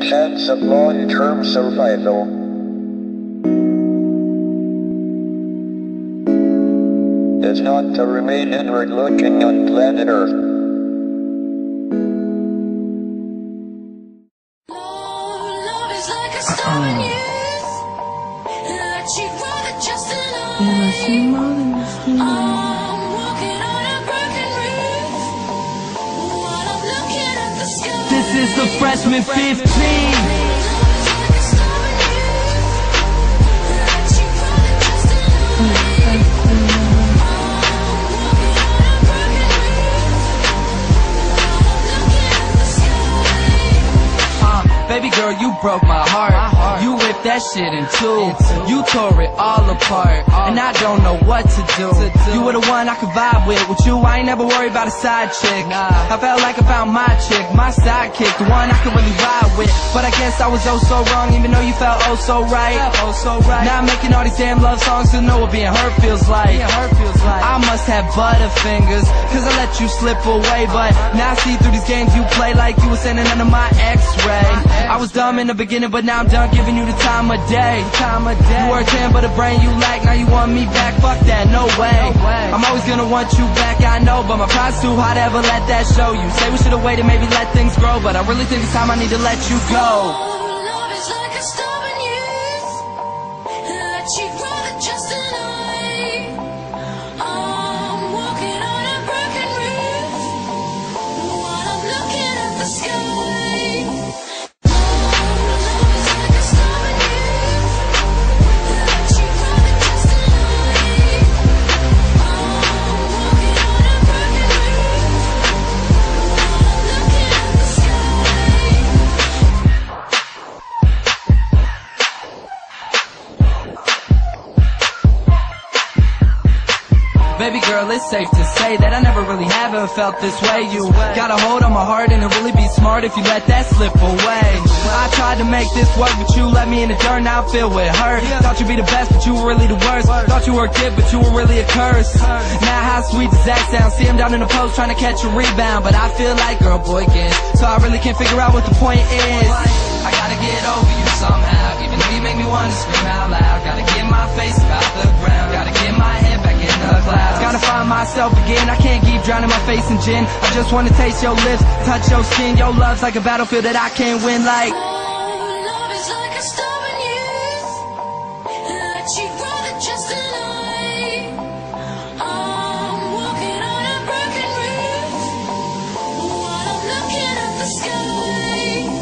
chance of long-term survival is not to remain inward-looking on planet Earth. This is the freshman 15. Baby girl, you broke my heart. You ripped that shit in two. You tore it all apart, and I don't know what to do. You were the one I could vibe with you, I ain't never worried about a side chick. I felt like I found my chick, my sidekick, the one I could really ride with. But I guess I was oh so wrong, even though you felt oh so right. Now I'm making all these damn love songs to know what being hurt feels like. I must have butterfingers, cause I let you slip away. But now I see through these games you play like you were sending under my x-ray. I was dumb in the beginning, but now I'm done giving you the time of day. You were a 10, but a brain you lack. Now you want me back? Fuck that, no way. I'm always gonna want you back, I know, but my pride's too high to ever let that show you. Say we should've waited, maybe let things grow, but I really think it's time I need to let you go. Love is like a stubborn youth that you'd rather just deny. I'm walking on a broken roof while I'm looking at the sky. Baby girl, it's safe to say that I never really have ever felt this way. You got a hold on my heart, and it'd really be smart if you let that slip away. I tried to make this work, but you let me in the dirt, now I feel with hurt. Thought you'd be the best, but you were really the worst. Thought you were a gift, but you were really a curse. Now how sweet does that sound? See him down in the post trying to catch a rebound, but I feel like girl boy again, so I really can't figure out what the point is. I gotta get over you somehow, even though you make me wanna scream out loud. Gotta get my face about the ground, gotta get my head back in the clouds. Gotta find myself again, I can't keep drowning my face in gin. I just wanna taste your lips, touch your skin. Your love's like a battlefield that I can't win like. Love is like a stubborn youth that you'd rather just deny. I'm walking on a broken roof while I'm looking at the sky.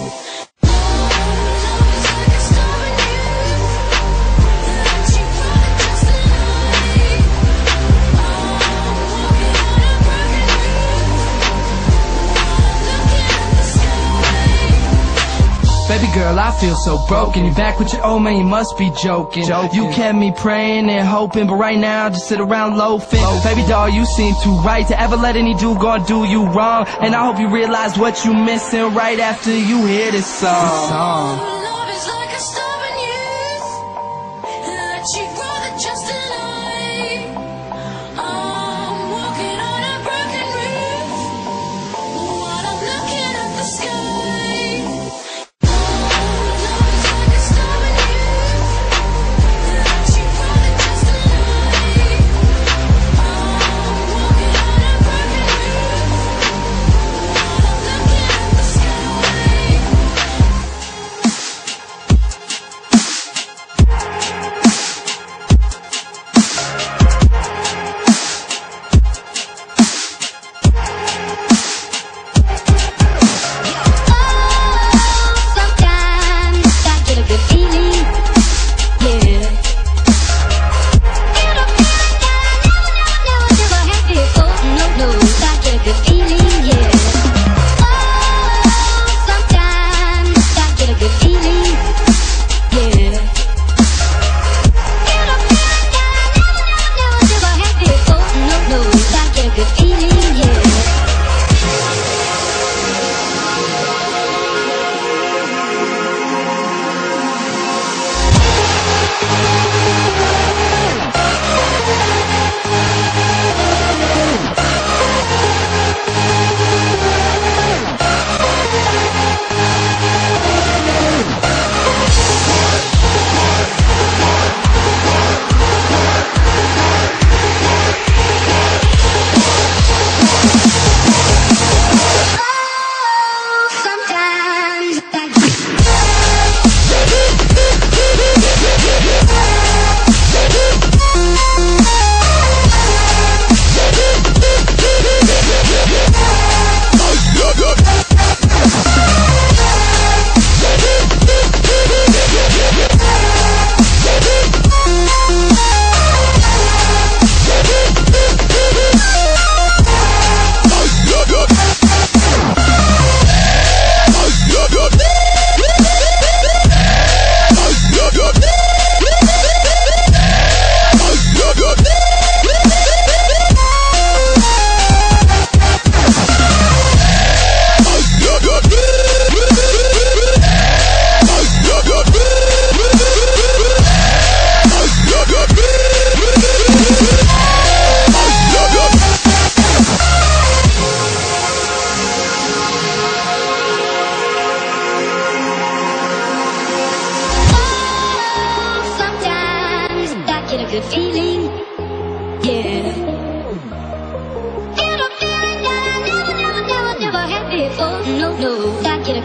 Love is like a stubborn youth that you'd rather just deny. I'm walking on a broken roof while I'm looking at the sky. Baby girl, I feel so broken. You back with your old man, you must be joking. You kept me praying and hoping, but right now I just sit around loafing. Baby doll, you seem too right to ever let any dude go and do you wrong. And I hope you realize what you missing right after you hear this song. Love is like a stubborn youth that you'd rather just deny. I'm walking on a broken roof while I'm looking at the sky. Love is like a stubborn youth that you'd rather just deny. I'm walking on a broken roof while I'm looking at the sky.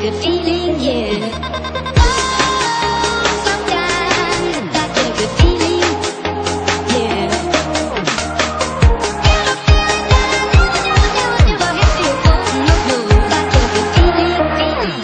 good feeling, yeah. Oh, sometimes I get a good feeling, yeah. Get a feeling that I never had before. No, I get a good feeling.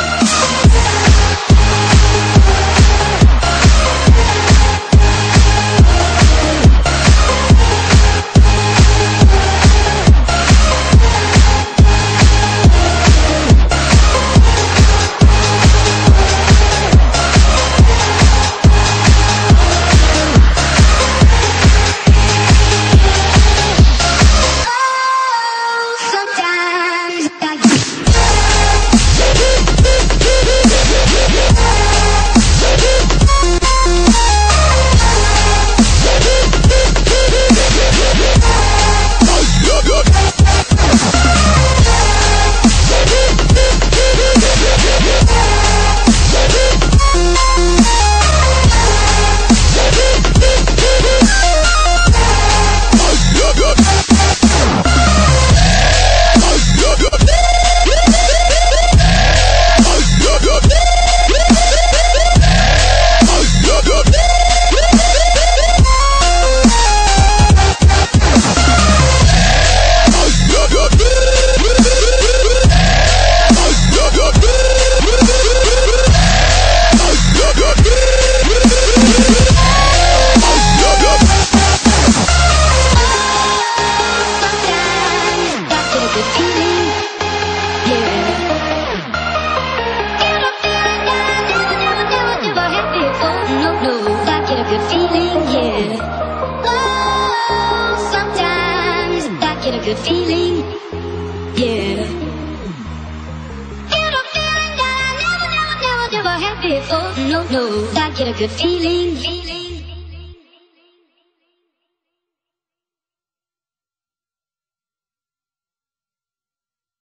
Good feeling, yeah. Get a feeling that I never had before. No, I get a good feeling.